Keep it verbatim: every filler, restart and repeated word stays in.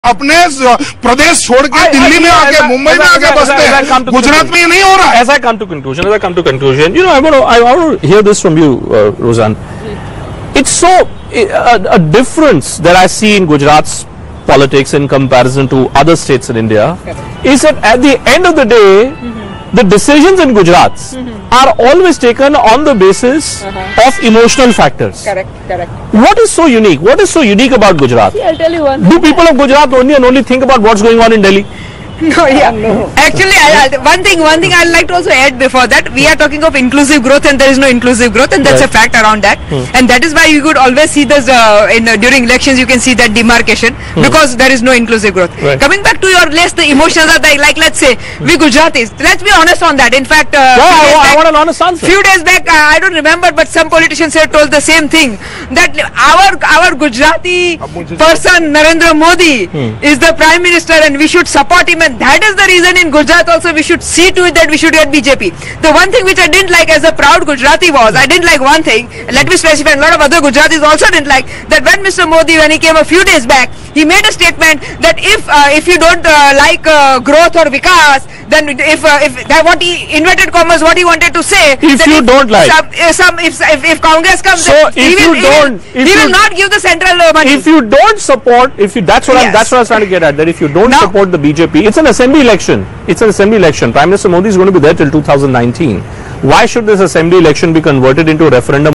अपने प्रदेश छोड़ के दिल्ली में आके मुंबई में आके बसते हैं, गुजरात में ये नहीं हो रहा है. As I come to conclusion, as I come to conclusion, you know, I want to, I want to hear this from you, uh, Ruzan. It's so a, a difference that I see in Gujarat's politics in comparison to other states in India is that at the end of the day, mm-hmm. the decisions in Gujarat mm-hmm. are always taken on the basis uh-huh. of emotional factors. Correct, correct. What is so unique? What is so unique about Gujarat? See, I'll tell you one. Do people of Gujarat only and only think about what's going on in Delhi? No, yeah. No. Actually, I, I, one thing, one thing I'd like to also add before that, we are talking of inclusive growth, and there is no inclusive growth, and that's right. a fact around that, hmm. and that is why you could always see this uh, in uh, during elections. You can see that demarcation hmm. because there is no inclusive growth. Right. Coming back to your list, the emotions are like, like let's say hmm. we Gujaratis. Let's be honest on that. In fact, uh, yeah, I, back, I want an honest answer. Few days back, uh, I don't remember, but some politicians here told the same thing, that our our Gujarati person Narendra Modi hmm. is the Prime Minister, and we should support him, and that is the reason. In Gujarat also we should see to it that we should get B J P. The one thing which I didn't like as a proud Gujarati was, I didn't like one thing, let me specify, and a lot of other Gujaratis also didn't like, that when Mister Modi, when he came a few days back, he made a statement that if uh, if you don't uh, like uh, growth or vikas, then if uh, if that what he inverted commas what he wanted to say, if you if don't like some, uh, some if, if if Congress comes, so then if he will, you don't, he will, he will not give the central uh, money. If you don't support, if you that's what yes. I'm that's what I was trying to get at, that if you don't now, support the B J P, it's an assembly election. It's an assembly election. Prime Minister Modi is going to be there till two thousand nineteen. Why should this assembly election be converted into a referendum